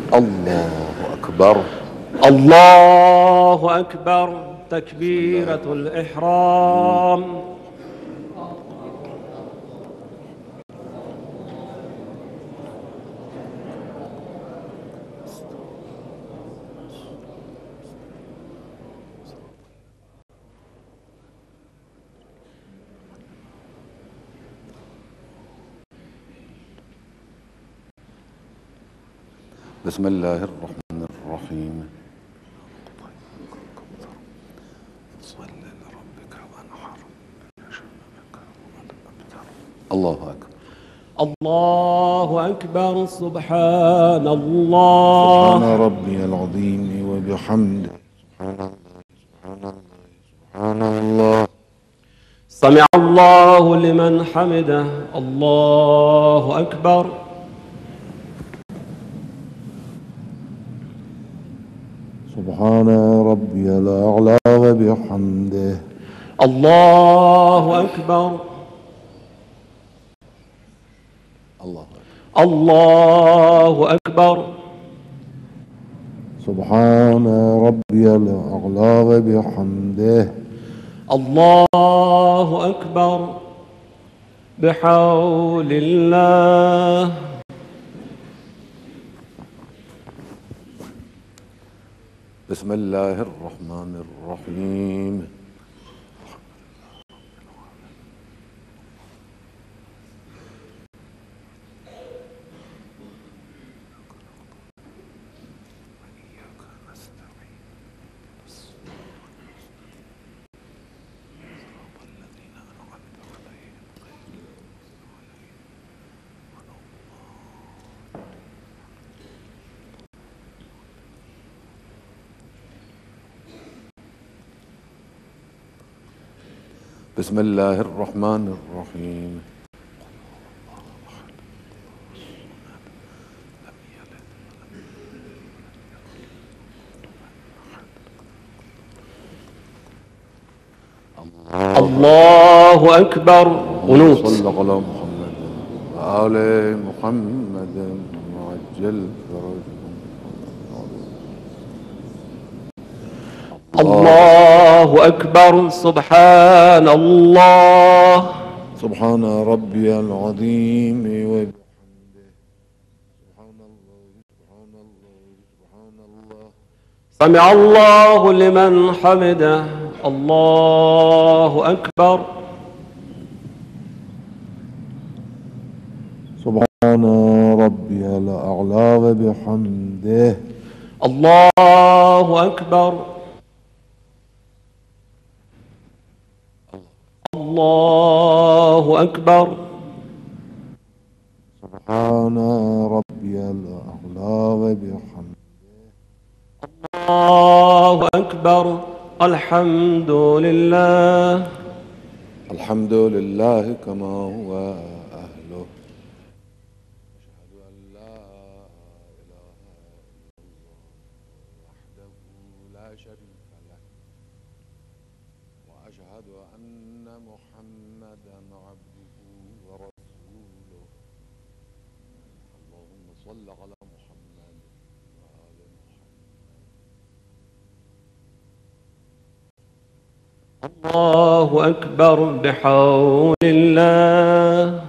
الله أكبر. الله أكبر. تكبيرة الإحرام. بسم الله الرحمن الرحيم. الله أكبر. الله أكبر. سبحان الله. سبحان ربي العظيم وبحمده. سبحان الله. سمع الله لمن حمده. الله أكبر. سبحان ربي الأعلى وبحمده. الله أكبر. الله أكبر. الله أكبر. سبحان ربي الأعلى وبحمده. الله أكبر. بحول الله. بسم الله الرحمن الرحيم. بسم الله الرحمن الرحيم. الله أكبر. قنوت. صلى على محمد وآل محمد وعجل فرجهم. الله أكبر. سبحان الله. سبحان ربي العظيم وبحمده. سبحان الله. سبحان الله. سبحان الله. سمع الله لمن حمده. الله أكبر. سبحان ربي الأعلى وبحمده. الله أكبر. الله أكبر. سبحان ربي الأعلى وبحمده. الله أكبر. الحمد لله. الحمد لله كما هو أهله. أشهد أن لا إله إلا الله وحده لا شريك له، وأشهد أن محمدا عبده ورسوله. اللهم صل على محمد وآل محمد. الله أكبر. بحول الله.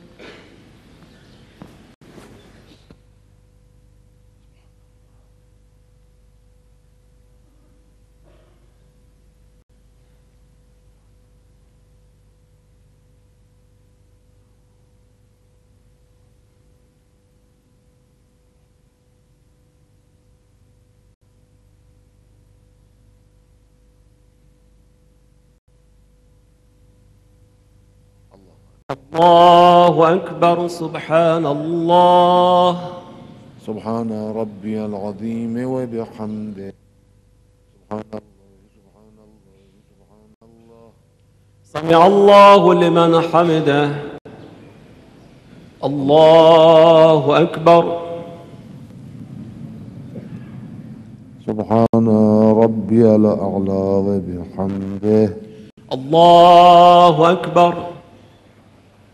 الله أكبر. سبحان الله. سبحان ربي العظيم وبحمده. سبحان الله. سبحان الله. سبحان الله. سمع الله لمن حمده. الله أكبر. سبحان ربي الأعلى وبحمده. الله أكبر.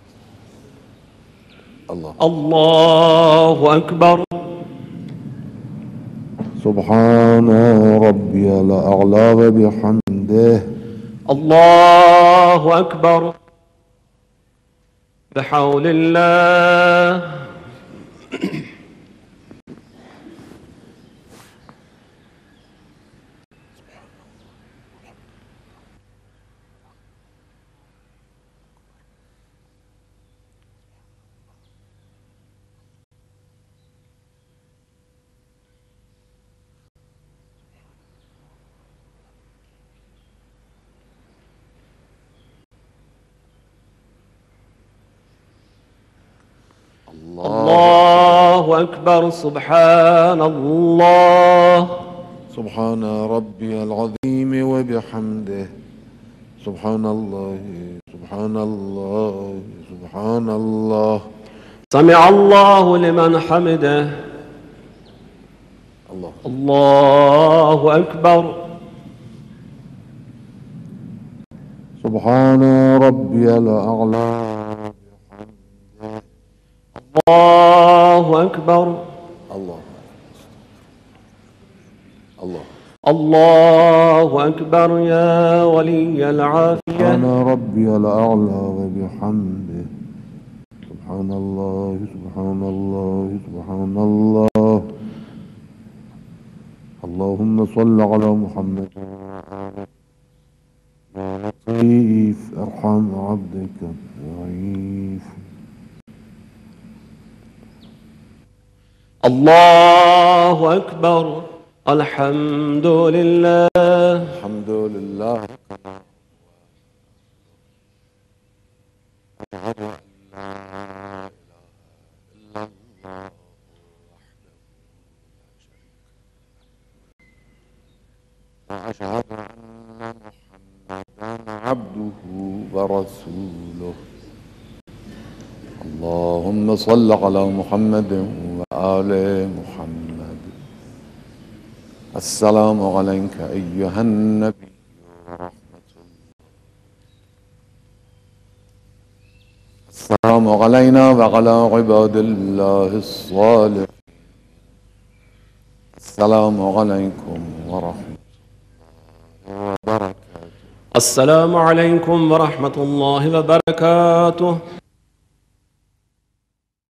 الله. الله أكبر. سبحان ربي الأعلى وبحمده. الله أكبر. بحول الله. الله أكبر. سبحان الله. سبحان ربي العظيم وبحمده. سبحان الله سبحان الله سبحان الله. سمع الله لمن حمده. الله الله أكبر. سبحان ربي الأعلى. الله أكبر. الله الله الله أكبر يا ولي العافية. سبحان ربي الأعلى وبحمده. سبحان الله سبحان الله سبحان الله. اللهم صل على محمد يا لطيف ارحم عبدك الضعيف. الله أكبر. الحمد لله. الحمد لله. أشهد أن لا إله إلا الله وحده لا شريك له وأشهد أن محمدا عبده ورسوله. اللهم صل على محمد وآل محمد. السلام عليك أيها النبي ورحمة الله. السلام علينا وعلى عباد الله الصالحين. السلام عليكم ورحمة الله وبركاته. السلام عليكم ورحمة الله وبركاته.